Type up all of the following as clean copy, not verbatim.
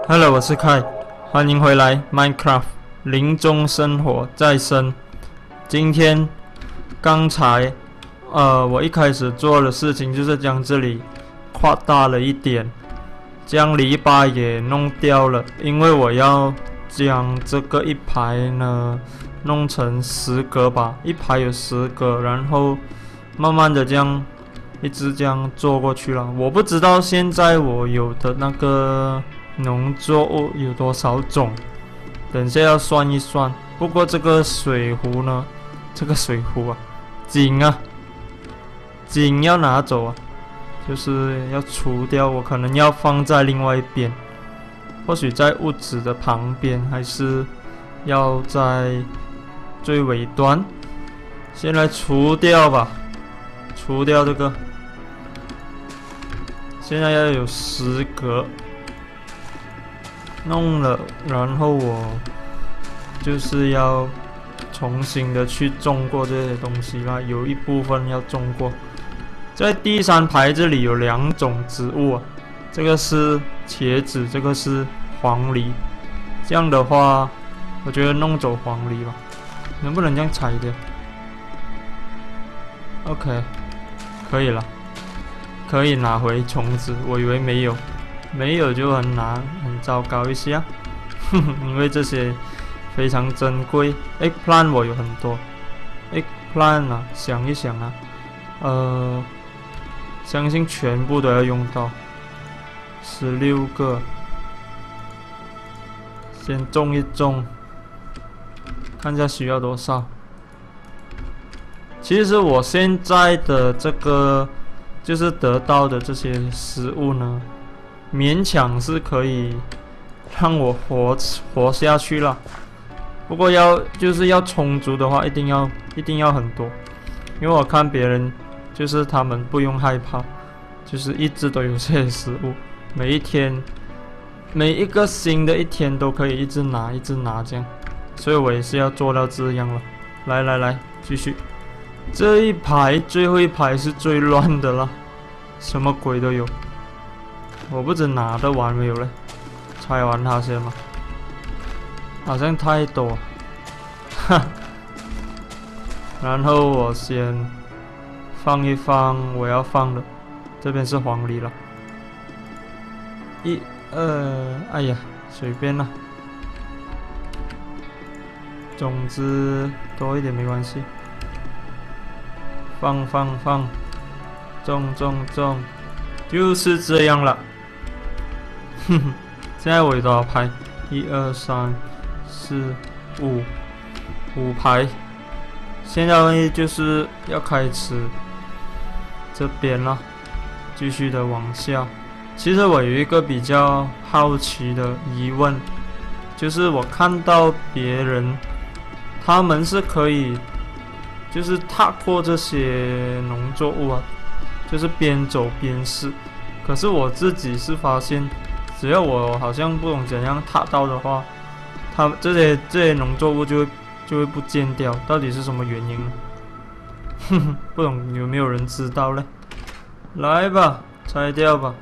Hello，我是凯，欢迎回来 Minecraft 林中生活再生。刚才我一开始做的事情就是将这里扩大了一点，将篱笆也弄掉了，因为我要将这个一排呢弄成10格吧，一排有10格，然后慢慢的一直这样做过去了。我不知道现在我有的那个农作物有多少种，等下要算一算。不过这个水壶呢，井要拿走啊，就是要除掉。我可能要放在另外一边，或许在屋子的旁边，还是要在最尾端。先来除掉吧，除掉这个。现在要有10格。弄了，然后我就是要重新的去种过这些东西啦，有一部分要种过。在第3排这里有2种植物啊，这个是茄子，这个是黄梨。这样的话，我觉得弄走黄梨吧，能不能这样裁掉 ？OK， 可以了，可以拿回虫子。我以为没有。没有就很难，很糟糕一下，因为这些非常珍贵。Eggplant 我有很多 ，Eggplant 啊，想一想啊，相信全部都要用到，16个，先种一种，看一下需要多少。其实我现在的这个就是得到的这些食物呢，勉强是可以让我活下去了，不过就是要充足的话，一定要很多，因为我看别人就是他们不用害怕，就是一直都有这些食物，每一个新的一天都可以一直拿这样，所以我也是要做到这样了。来，继续，这一排最后一排是最乱的了，什么鬼都有。我不知拿得完没有嘞，拆完它先嘛，好像太多，然后我先放一放我要放的，这边是黄梨了，1、2，哎呀，随便啦，种子多一点没关系，放，种，就是这样了。现在我有多少排？1、2、3、4、5排。现在就是要开始这边了，继续的往下。其实我有一个比较好奇的疑问，就是我看到别人他们是可以就是踏过这些农作物啊，就是边走边试。可是我自己是发现，只要我好像不懂怎样踏到的话，它这些农作物就会不见掉，到底是什么原因呢？不懂有没有人知道嘞？来吧，拆掉吧。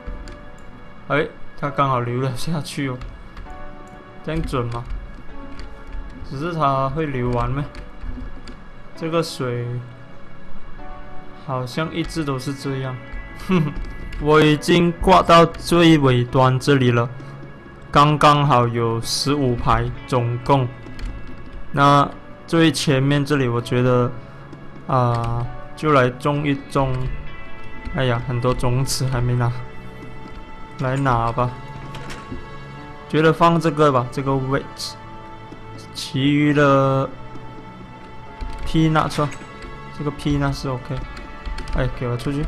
它刚好流了下去哦，这样准吗？只是它会流完咩？这个水好像一直都是这样。我已经挂到最尾端这里了，刚刚好有15排总共。那最前面这里我觉得就来种一种。哎呀，很多种子还没拿，来拿吧。觉得放这个吧，这个位置。其余的 peanut 这个 peanut 是 OK。给我出去。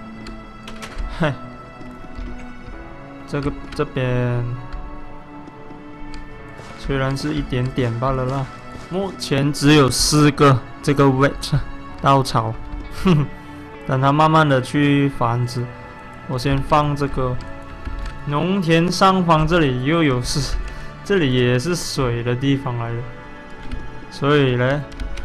这边虽然是一点点罢了啦，目前只有4个这个 wet 稻草，等它慢慢的去繁殖。我先放这个农田上方，这里又有这里也是水的地方来的，所以呢，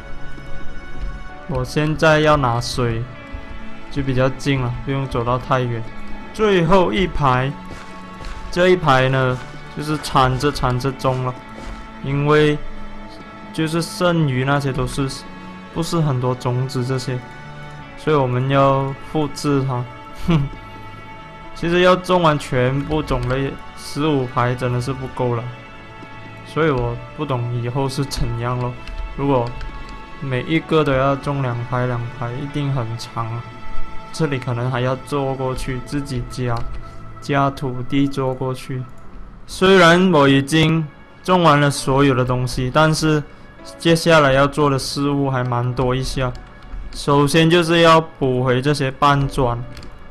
我现在要拿水就比较近了，不用走到太远。最后一排，这一排呢就是掺着种了，因为就是剩余那些都是不是很多种子这些，所以我们要复制它。其实要种完全部种类15排真的是不够了，所以我不懂以后是怎样咯。如果每一个都要种2排，一定很长啊。这里可能还要做过去，自己加土地做过去。虽然我已经种完了所有的东西，但是接下来要做的事物还蛮多一下。首先就是要补回这些半砖，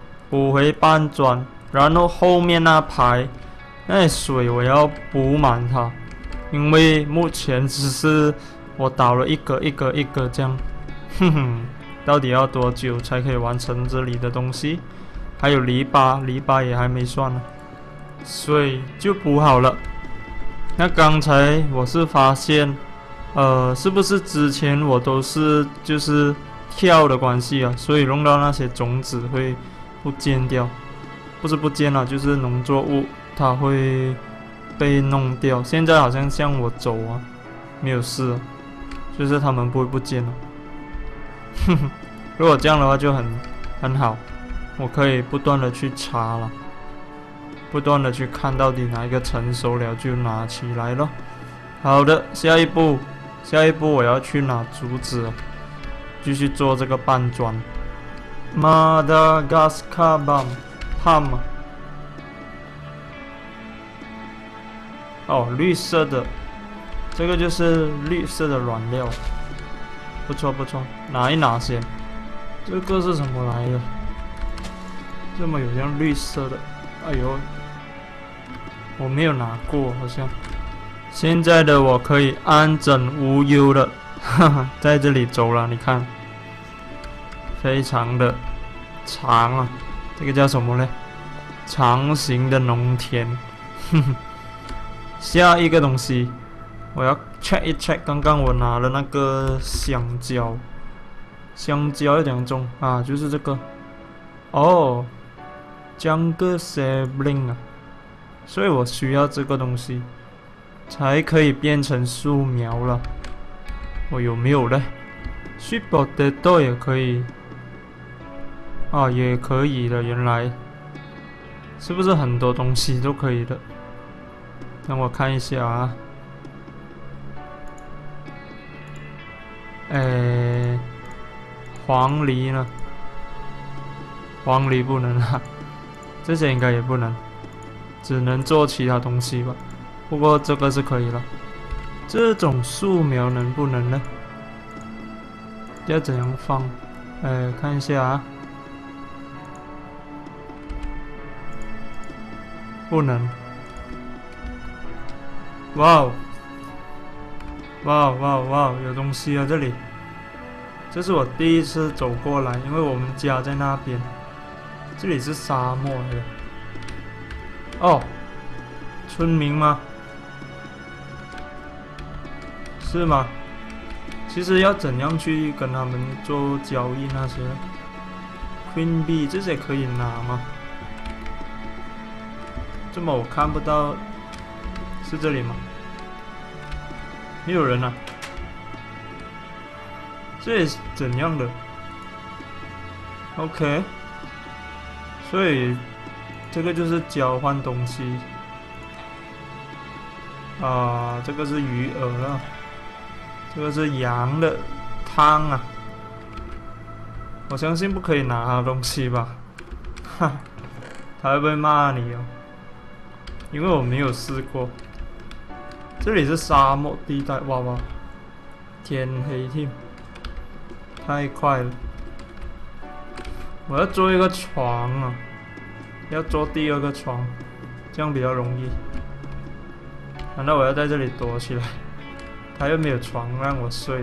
然后后面那排那水我要补满它，因为目前只是我倒了一个这样，到底要多久才可以完成这里的东西？还有篱笆也还没算呢，水就补好了。那刚才我是发现，是不是之前我都是就是跳的关系啊，所以弄到那些种子会不见掉，不是不见了，就是农作物它会被弄掉。现在好像我走啊，没有事了，就是它们不会不见了。如果这样的话就很好，我可以不断的去查了，不断的去看到底哪一个成熟了就拿起来了。好的，下一步我要去拿竹子了，继续做这个半砖。Madagascar Palm， 哦，绿色的，这个就是绿色的软料，不错，拿一拿先。这个是什么来的？这么有像绿色的，哎呦，我没有拿过，好像。现在的我可以安枕无忧的，在这里走了，你看，非常的长啊，这个叫什么呢？长形的农田。下一个东西，我要 check 一 check， 刚刚我拿了那个香蕉要怎样种啊？就是这个，哦，Jungle Sapling 啊，所以我需要这个东西才可以变成树苗了。我有没有呢？ Sweet Potato 也可以啊，也可以的。原来是不是很多东西都可以的？让我看一下啊。黄梨呢？黄梨不能啊，这些应该也不能，只能做其他东西吧。不过这个是可以了。这种树苗能不能呢？要怎样放？看一下啊。不能。哇哦，有东西啊！这里，这是我第一次走过来，因为我们家在那边，这里是沙漠来的。哦，村民吗？是吗？其实要怎样去跟他们做交易那些 ？Queen Bee 这些可以拿吗？这么我看不到，是这里吗？没有人啊，这是怎样的 ？OK， 所以这个就是交换东西啊，这个是鱼饵了，这个是羊的汤啊，我相信不可以拿他的东西吧，哈，他会不会骂你哦？因为我没有试过。这里是沙漠地带，哇，天黑天，太快了！我要做一个床啊，要做第2个床，这样比较容易。难道我要在这里躲起来？他又没有床让我睡。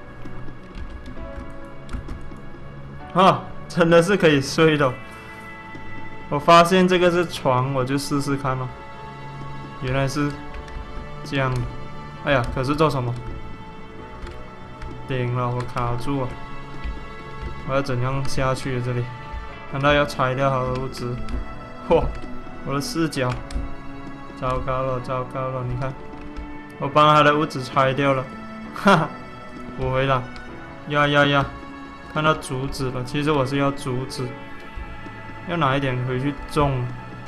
啊，真的是可以睡的。我发现这个是床，我就试试看咯。原来是这样的，哎呀，可是做什么？顶了，我卡住了。我要怎样下去？这里？难道要拆掉好的物质？哇，我的视角糟糕了，糟糕了！你看，我帮他的屋子拆掉了，哈哈，补回了。呀！看到竹子了，其实我是要竹子，要拿一点回去种。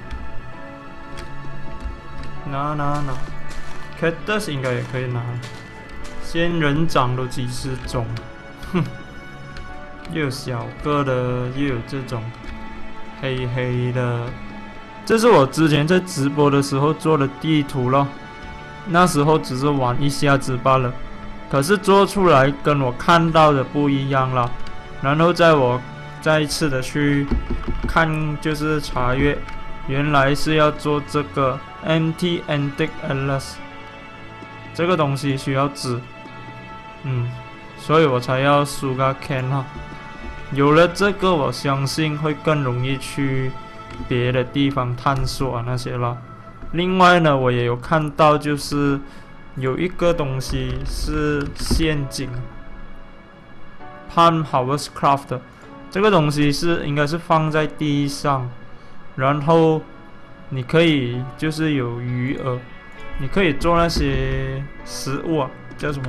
拿 ，cactus 应该也可以拿。仙人掌都几十种，哼，又有小个的，又有这种黑黑的。这是我之前在直播的时候做的地图咯，那时候只是玩一下子罢了，可是做出来跟我看到的不一样了。然后我再一次的去看，就是查阅，原来是要做这个 MT Antique Atlas， 这个东西需要纸，所以我才要输个 can 哈。有了这个，我相信会更容易去别的地方探索那些了。另外呢，我也有看到，就是有一个东西是陷阱 ，Palm House Craft， 这个东西应该是放在地上，然后你可以就是有鱼饵，你可以做那些食物啊，叫什么？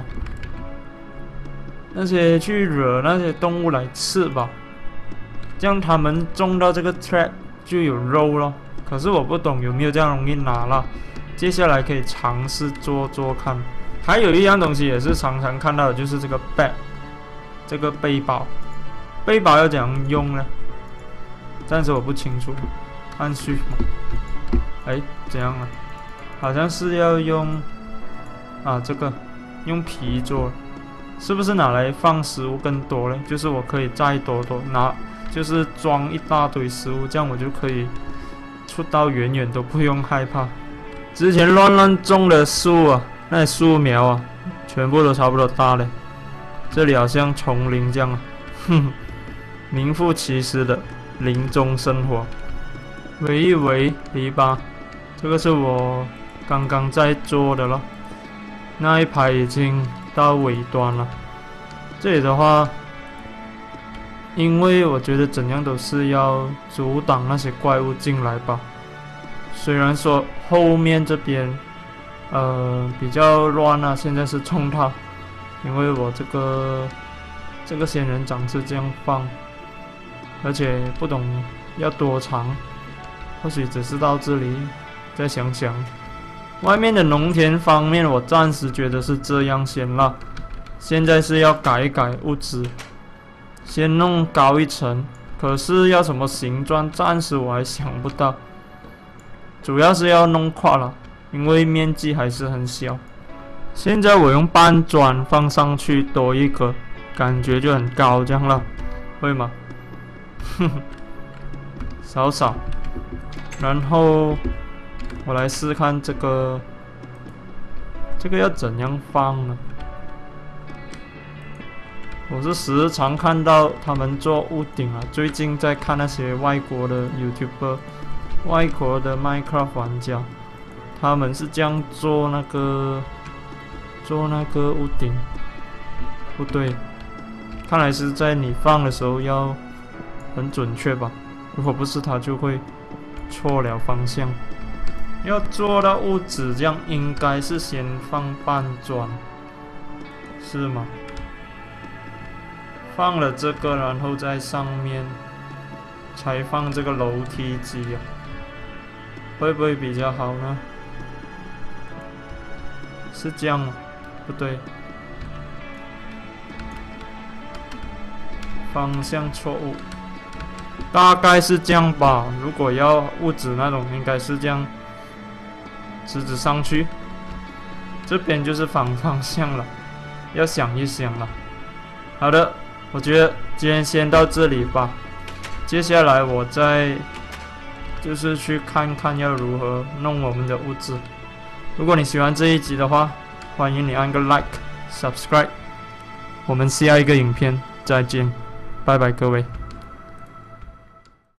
那些去惹那些动物来吃吧，这样他们中到这个 trap 就有肉咯。可是我不懂有没有这样容易拿啦，接下来可以尝试做看。还有一样东西也是常常看到的，就是这个 bag， 这个背包。背包要怎样用呢？暂时我不清楚，按序。怎样啊？好像是要用这个用皮做，是不是拿来放食物更多呢？就是我可以再多拿，就是装一大堆食物，这样我就可以出到远远都不用害怕。之前乱种的树啊，那些树苗啊，全部都差不多大了。这里好像丛林这样啊，名副其实的林中生活。围一围篱笆，这个是我刚刚在做的了。那一排已经到尾端了。这里的话，因为我觉得怎样都是要阻挡那些怪物进来吧。虽然说后面这边比较乱啊，现在是冲它，因为我这个仙人掌是这样放，而且不懂要多长，或许只是到这里。再想想，外面的农田方面，我暂时觉得是这样先了。现在是要改一改屋子，先弄高一层，可是要什么形状，暂时我还想不到。主要是要弄垮了，因为面积还是很小。现在我用半砖放上去多一个，感觉就很高这样了，会吗？少，然后我来试看这个要怎样放呢？我是时常看到他们做屋顶啊，最近在看那些外国的 YouTuber， 外国的 Minecraft 玩家，他们是这样做那个屋顶，不对，看来是在你放的时候要很准确吧，如果不是他就会错了方向。要做到屋子这样，应该是先放半砖，是吗？放了这个，然后在上面才放这个楼梯机啊，会不会比较好呢？是这样吗？不对，方向错误，大概是这样吧。如果要屋子那种，应该是这样。直上去，这边就是反方向了，要想一想了。好的，我觉得今天先到这里吧。接下来我再就是去看看要如何弄我们的屋子。如果你喜欢这一集的话，欢迎你按个 like、subscribe。我们下一个影片再见，拜拜各位。